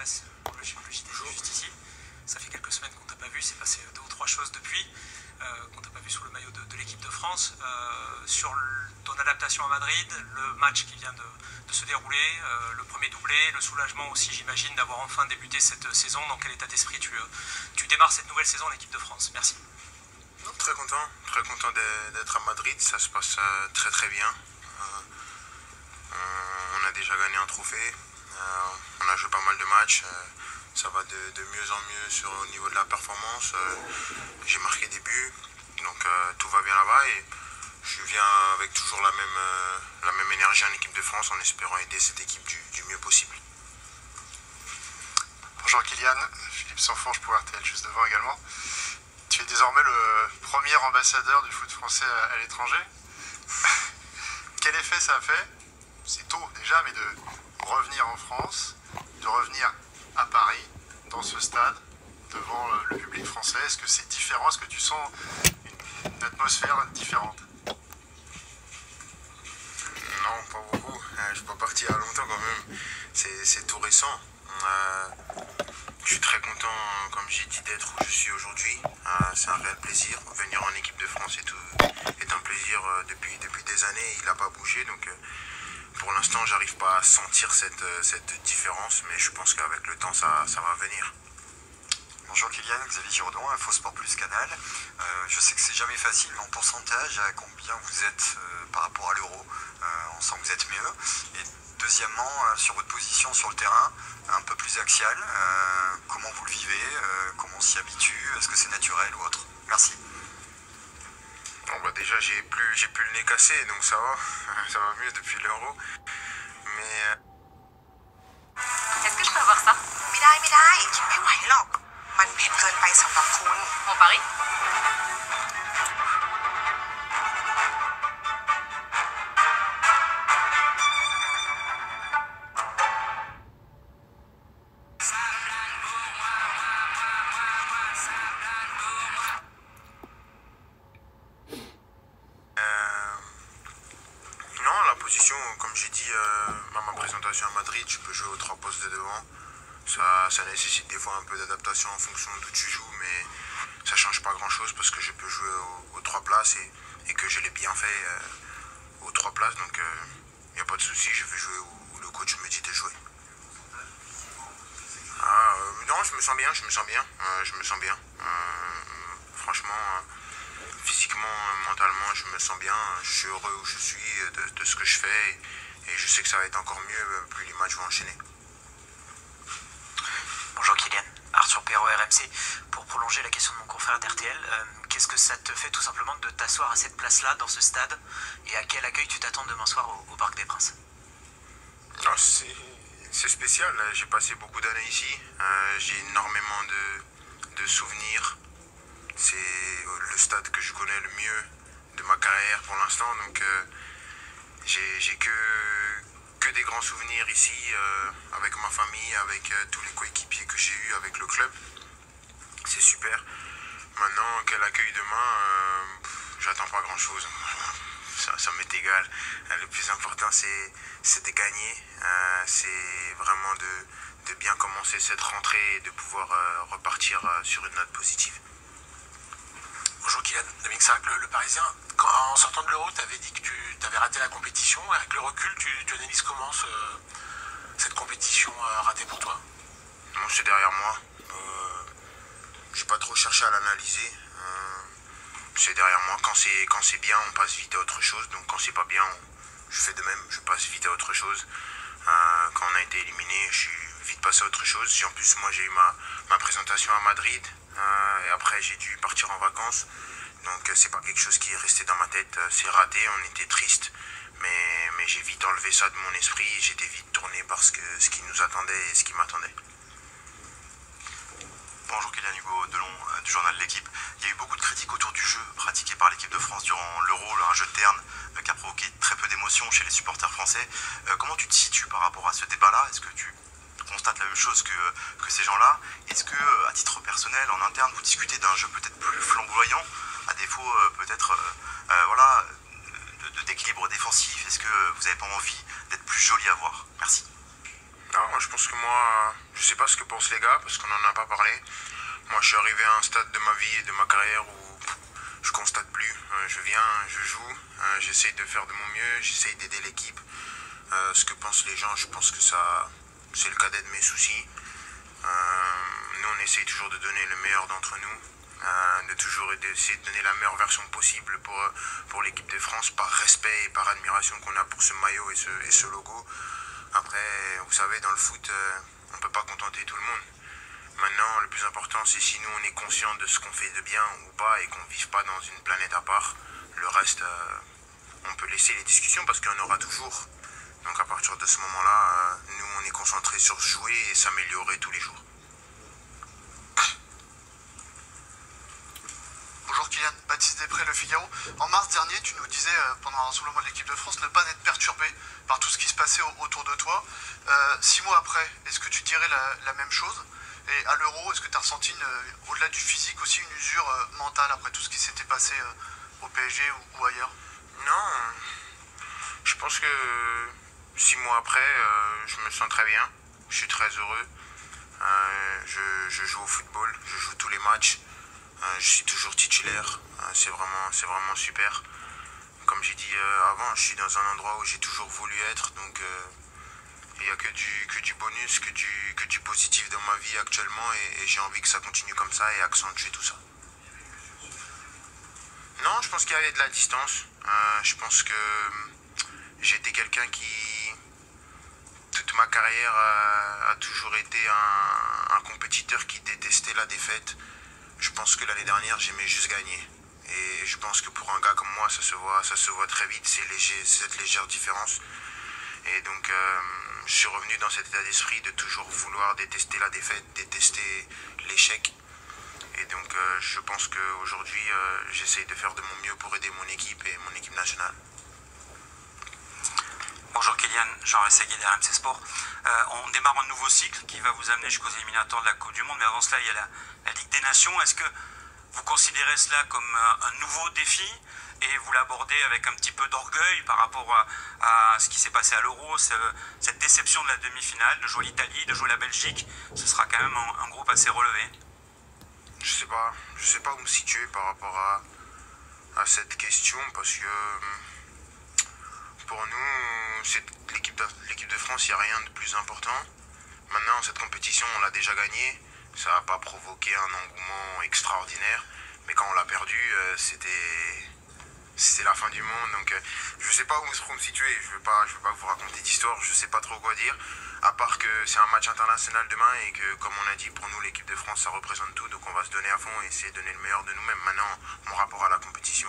Presse, le JT juste ici. Ça fait quelques semaines qu'on t'a pas vu, c'est passé 2 ou 3 choses depuis, qu'on t'a pas vu sous le maillot de l'équipe de France. Sur ton adaptation à Madrid, le match qui vient de se dérouler, le premier doublé, le soulagement aussi j'imagine d'avoir enfin débuté cette saison, dans quel état d'esprit tu démarres cette nouvelle saison en équipe de France? Merci. Très content d'être à Madrid, ça se passe très très bien. On a déjà gagné un trophée, on a joué pas mal de matchs, ça va de mieux en mieux au niveau de la performance. J'ai marqué des buts, donc tout va bien là-bas et je viens avec toujours la même énergie en équipe de France en espérant aider cette équipe du mieux possible. Bonjour Kylian, Philippe Sanfourche pour RTL juste devant également. Tu es désormais le premier ambassadeur du foot français à l'étranger. Quel effet ça a fait? C'est tôt déjà, mais de revenir en France, de revenir à Paris, dans ce stade, devant le public français. Est-ce que c'est différent? Est-ce que tu sens une atmosphère différente? Non, pas beaucoup. Je suis pas parti il y a longtemps quand même. C'est tout récent. Je suis très content, comme j'ai dit, d'être où je suis aujourd'hui. C'est un réel plaisir. Venir en équipe de France est un plaisir depuis des années. Il n'a pas bougé. Donc, pour l'instant, j'arrive pas à sentir cette différence. Mais je pense qu'avec le temps, ça va venir. Bonjour Kylian, Xavier Giraudon, Info Sport Plus Canal. Je sais que c'est jamais facile, mais en pourcentage, à combien vous êtes par rapport à l'euro? On sent que vous êtes mieux. Et deuxièmement, sur votre position sur le terrain, un peu plus axial, comment vous le vivez? Comment on s'y habitue? Est-ce que c'est naturel ou autre? Merci. Bon, bah déjà, j'ai plus le nez cassé, donc ça va mieux depuis l'euro. Mais... Est-ce que je peux avoir ça? ไม่ได้กินไม่ไหวหรอกมันเผ็ดเกินไปสำหรับคุณ Mon pari? Non, la position, comme j'ai dit à ma présentation à Madrid, je peux jouer aux 3 postes de devant. Ça nécessite des fois un peu d'adaptation en fonction d'où tu joues, mais ça change pas grand chose parce que je peux jouer aux 3 places et que je l'ai bien fait aux 3 places, donc il n'y a pas de souci, je vais jouer où le coach me dit de jouer. Non, je me sens bien. Franchement, physiquement, mentalement, je me sens bien, je suis heureux où je suis, de ce que je fais et je sais que ça va être encore mieux plus les matchs vont enchaîner. Bonjour Kylian, Arthur Perrault RMC. Pour prolonger la question de mon confrère d'RTL, qu'est-ce que ça te fait tout simplement de t'asseoir à cette place-là, dans ce stade, et à quel accueil tu t'attends demain soir au Parc des Princes? C'est spécial, j'ai passé beaucoup d'années ici, j'ai énormément de souvenirs, c'est le stade que je connais le mieux de ma carrière pour l'instant, donc j'ai que des grands souvenirs ici, avec ma famille, avec tous les coéquipiers que j'ai eus avec le club, c'est super. Maintenant, quel accueil demain, j'attends pas grand chose, ça m'est égal. Le plus important c'est de gagner, c'est vraiment de bien commencer cette rentrée et de pouvoir repartir sur une note positive. Bonjour Kylian, Dominique Sac, le Parisien. En sortant de l'Euro, tu avais dit que tu avais raté la compétition. Avec le recul, tu analyses comment cette compétition ratée pour toi? Non, c'est derrière moi. J'ai pas trop cherché à l'analyser. C'est derrière moi. Quand c'est bien, on passe vite à autre chose. Donc quand c'est pas bien, je fais de même. Je passe vite à autre chose. Quand on a été éliminé, je suis vite passé à autre chose. En plus, moi, j'ai eu ma présentation à Madrid. Et après, j'ai dû partir en vacances. Donc c'est pas quelque chose qui est resté dans ma tête. C'est raté, on était triste. Mais j'ai vite enlevé ça de mon esprit. J'étais vite tourné par ce qui nous attendait et ce qui m'attendait. Bonjour Kylian, Hugo Delon du journal L'Équipe. Il y a eu beaucoup de critiques autour du jeu pratiqué par l'équipe de France durant l'Euro, un jeu terne qui a provoqué très peu d'émotions chez les supporters français. Comment tu te situes par rapport à ce débat-là? Est-ce que tu constates la même chose que ces gens-là? Est-ce que, à titre personnel, en interne, vous discutez d'un jeu peut-être plus flamboyant, à défaut peut-être d'équilibre défensif? Est-ce que vous n'avez pas envie d'être plus joli à voir? Merci. Alors, Non, je pense que moi, je sais pas ce que pensent les gars parce qu'on n'en a pas parlé. Moi, je suis arrivé à un stade de ma vie et de ma carrière où je constate plus. Je viens, je joue, j'essaye de faire de mon mieux, j'essaye d'aider l'équipe. Ce que pensent les gens, je pense que ça, c'est le cadet de mes soucis. Nous, on essaye toujours de donner le meilleur d'entre nous, de toujours essayer de donner la meilleure version possible pour l'équipe de France, par respect et par admiration qu'on a pour ce maillot et ce logo. Après, vous savez, dans le foot, on ne peut pas contenter tout le monde. Maintenant, le plus important, c'est si nous, on est conscient de ce qu'on fait de bien ou pas et qu'on ne vive pas dans une planète à part. Le reste, on peut laisser les discussions parce qu'il y en aura toujours. Donc à partir de ce moment-là, nous, on est concentrés sur jouer et s'améliorer tous les jours. Bonjour Kylian, Baptiste Després, Le Figaro. En mars dernier, tu nous disais pendant un rassemblement de l'équipe de France ne pas être perturbé par tout ce qui se passait autour de toi. 6 mois après, est-ce que tu dirais la même chose? Et à l'Euro, est-ce que tu as ressenti, au-delà du physique, aussi une usure mentale après tout ce qui s'était passé au PSG ou ailleurs? Non, je pense que 6 mois après, je me sens très bien. Je suis très heureux. Je joue au football, je joue tous les matchs. Je suis toujours titulaire. C'est vraiment super. Comme j'ai dit avant, je suis dans un endroit où j'ai toujours voulu être. Donc il n'y a que du bonus, que du positif dans ma vie actuellement. Et j'ai envie que ça continue comme ça et accentuer tout ça. Non, je pense qu'il y avait de la distance. Je pense que j'ai été quelqu'un qui, toute ma carrière, a toujours été un compétiteur qui détestait la défaite. Je pense que l'année dernière, j'aimais juste gagner. Et je pense que pour un gars comme moi, ça se voit très vite, cette légère différence. Et donc, je suis revenu dans cet état d'esprit de toujours vouloir détester la défaite, détester l'échec. Et donc, je pense qu'aujourd'hui, j'essaye de faire de mon mieux pour aider mon équipe et mon équipe nationale. Bonjour Kylian, Jean Rességuier d'RMC Sport. On démarre un nouveau cycle qui va vous amener jusqu'aux éliminatoires de la Coupe du Monde, mais avant cela, il y a la Ligue des Nations. Est-ce que vous considérez cela comme un nouveau défi et vous l'abordez avec un petit peu d'orgueil par rapport à ce qui s'est passé à l'Euro, cette déception de la demi-finale, de jouer l'Italie, de jouer la Belgique? Ce sera quand même un groupe assez relevé. Je sais pas où me situer par rapport à cette question parce que pour nous, l'équipe de France, il n'y a rien de plus important. Maintenant, cette compétition, on l'a déjà gagnée. Ça n'a pas provoqué un engouement extraordinaire. Mais quand on l'a perdu, c'était la fin du monde. Donc, je ne sais pas où me situer. Je ne veux pas vous raconter d'histoire. Je ne sais pas trop quoi dire. À part que c'est un match international demain et que, comme on a dit, pour nous, l'équipe de France, ça représente tout. Donc, on va se donner à fond et essayer de donner le meilleur de nous-mêmes. Maintenant, mon rapport à la compétition,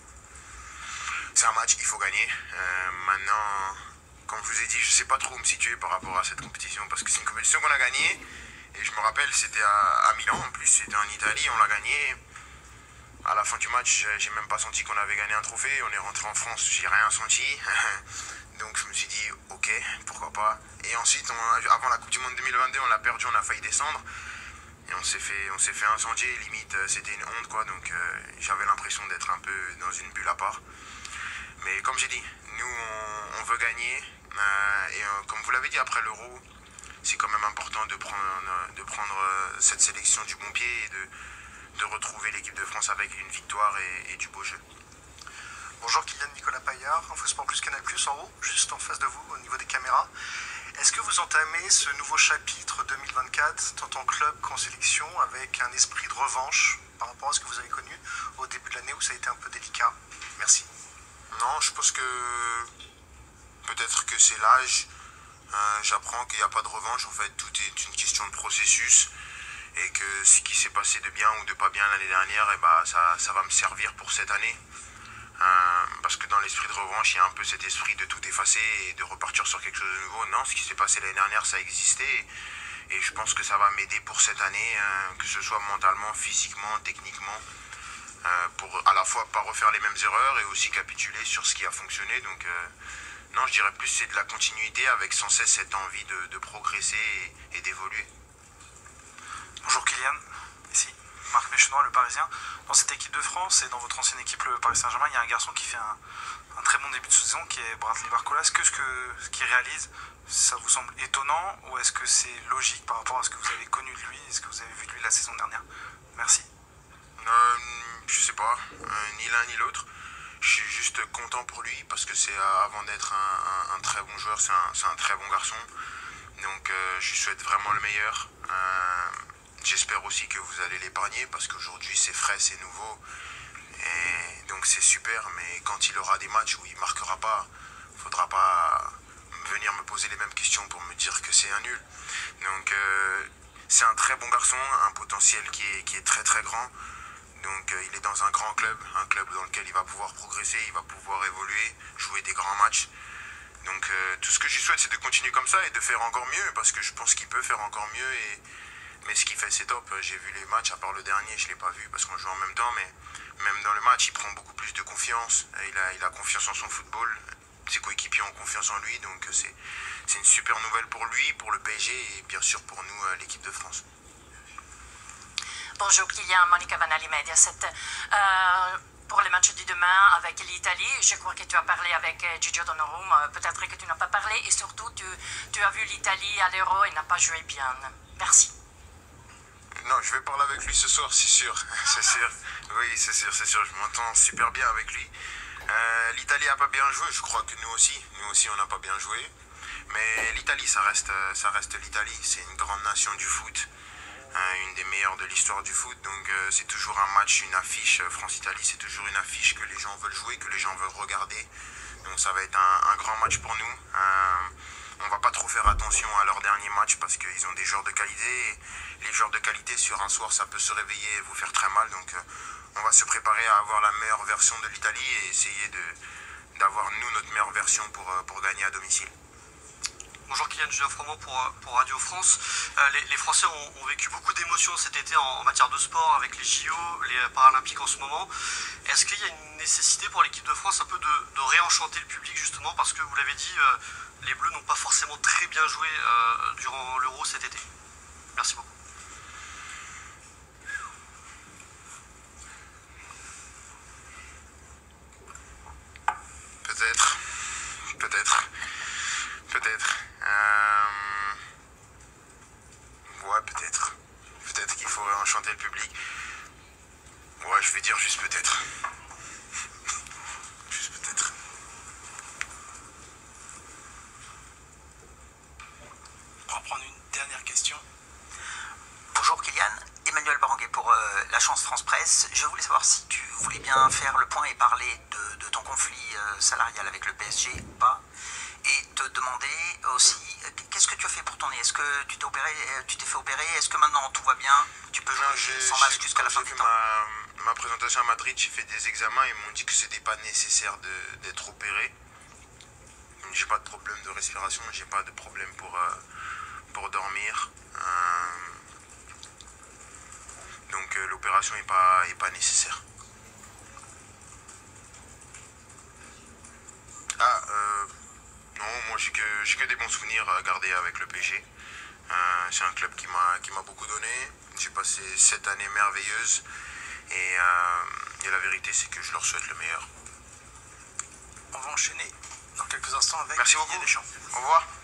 c'est un match, il faut gagner. Maintenant, comme je vous ai dit, je ne sais pas trop où me situer par rapport à cette compétition parce que c'est une compétition qu'on a gagnée. Et je me rappelle, c'était à Milan, en plus, c'était en Italie, on l'a gagné. À la fin du match, j'ai même pas senti qu'on avait gagné un trophée. On est rentré en France, j'ai rien senti. Donc je me suis dit, ok, pourquoi pas. Et ensuite, avant la Coupe du Monde 2022, on l'a perdu, on a failli descendre. Et on s'est fait incendier, limite, c'était une honte, quoi. Donc j'avais l'impression d'être un peu dans une bulle à part. Mais comme j'ai dit, nous, on veut gagner. Comme vous l'avez dit, après l'Euro, c'est quand même important de prendre cette sélection du bon pied et de retrouver l'équipe de France avec une victoire et du beau jeu. Bonjour Kylian, Nicolas Paillard, InfoSport Plus Canal Plus en haut, juste en face de vous, au niveau des caméras. Est-ce que vous entamez ce nouveau chapitre 2024 tant en club qu'en sélection avec un esprit de revanche par rapport à ce que vous avez connu au début de l'année où ça a été un peu délicat? Merci. Non, je pense que peut-être que c'est l'âge. J'apprends qu'il n'y a pas de revanche. En fait, tout est une question de processus. Et que ce qui s'est passé de bien ou de pas bien l'année dernière, ça va me servir pour cette année. Parce que dans l'esprit de revanche, il y a un peu cet esprit de tout effacer et de repartir sur quelque chose de nouveau. Non, ce qui s'est passé l'année dernière, ça existait. Et je pense que ça va m'aider pour cette année, que ce soit mentalement, physiquement, techniquement. Pour à la fois pas refaire les mêmes erreurs et aussi capituler sur ce qui a fonctionné. Donc non, je dirais plus c'est de la continuité avec sans cesse cette envie de progresser et d'évoluer. Bonjour Kylian, ici. Marc Méchenois, le Parisien. Dans cette équipe de France et dans votre ancienne équipe, le Paris Saint-Germain, il y a un garçon qui fait un très bon début de saison, qui est Bradley Barcola. Est-ce que ce qu'il réalise, ça vous semble étonnant ou est-ce que c'est logique par rapport à ce que vous avez connu de lui et ce que vous avez vu de lui la saison dernière? Merci. Je sais pas, ni l'un ni l'autre. Je suis juste content pour lui parce que c'est avant d'être un très bon joueur, c'est un très bon garçon. Donc je lui souhaite vraiment le meilleur. J'espère aussi que vous allez l'épargner parce qu'aujourd'hui c'est frais, c'est nouveau. Et donc c'est super, mais quand il aura des matchs où il ne marquera pas, il ne faudra pas venir me poser les mêmes questions pour me dire que c'est un nul. Donc c'est un très bon garçon, un potentiel qui est très très grand. Donc il est dans un grand club, un club dans lequel il va pouvoir progresser, il va pouvoir évoluer, jouer des grands matchs. Donc tout ce que je lui souhaite, c'est de continuer comme ça et de faire encore mieux, parce que je pense qu'il peut faire encore mieux. Mais ce qu'il fait, c'est top. J'ai vu les matchs, à part le dernier, je ne l'ai pas vu parce qu'on joue en même temps, mais même dans le match, il prend beaucoup plus de confiance. Il a confiance en son football. Ses coéquipiers ont confiance en lui, donc c'est une super nouvelle pour lui, pour le PSG et bien sûr pour nous, l'équipe de France. Bonjour Kylian, Monica Vanali, Mediaset. Pour le match de demain avec l'Italie, je crois que tu as parlé avec Gigio Donnarumma, peut-être que tu n'as pas parlé et surtout tu as vu l'Italie à l'Euro et n'a pas joué bien. Merci. Non, je vais parler avec lui ce soir, c'est sûr. C'est sûr. Oui, c'est sûr. Je m'entends super bien avec lui. L'Italie n'a pas bien joué, je crois que nous aussi on n'a pas bien joué. Mais l'Italie, ça reste l'Italie. C'est une grande nation du foot. Une des meilleures de l'histoire du foot, donc c'est toujours un match, une affiche. France-Italie, c'est toujours une affiche que les gens veulent jouer, que les gens veulent regarder, donc ça va être un grand match pour nous. On va pas trop faire attention à leur dernier match parce qu'ils ont des joueurs de qualité, et les joueurs de qualité sur un soir ça peut se réveiller et vous faire très mal, donc on va se préparer à avoir la meilleure version de l'Italie et essayer d'avoir nous notre meilleure version pour gagner à domicile. Bonjour Kylian, Julien Froment pour Radio France. Les Français ont vécu beaucoup d'émotions cet été en matière de sport avec les JO, les Paralympiques en ce moment. Est-ce qu'il y a une nécessité pour l'équipe de France un peu de réenchanter le public justement parce que vous l'avez dit, les Bleus n'ont pas forcément très bien joué durant l'Euro cet été. Merci beaucoup. Peut-être. Ouais, peut-être. Peut-être qu'il faut enchanter le public. Ouais, je vais dire juste peut-être. Juste peut-être. On va prendre une dernière question. Bonjour Kylian, Emmanuel Baranguet pour la Chance France Presse. Je voulais savoir si tu voulais bien faire le point et parler de ton conflit salarial avec le PSG ou pas. Et te demander aussi, qu'est-ce que tu as fait pour ton nez? Est-ce que tu t'es fait opérer? Est-ce que maintenant tout va bien? Tu peux jouer sans masque jusqu'à la fin du temps? Ma présentation à Madrid, j'ai fait des examens et ils m'ont dit que c'était pas nécessaire d'être opéré. J'ai pas de problème de respiration, j'ai pas de problème pour dormir. Donc l'opération est pas nécessaire. Non, moi j'ai que des bons souvenirs à garder avec le PSG. C'est un club qui m'a beaucoup donné. J'ai passé 7 années merveilleuses et la vérité c'est que je leur souhaite le meilleur. On va enchaîner dans quelques instants avec Merci beaucoup. Au revoir.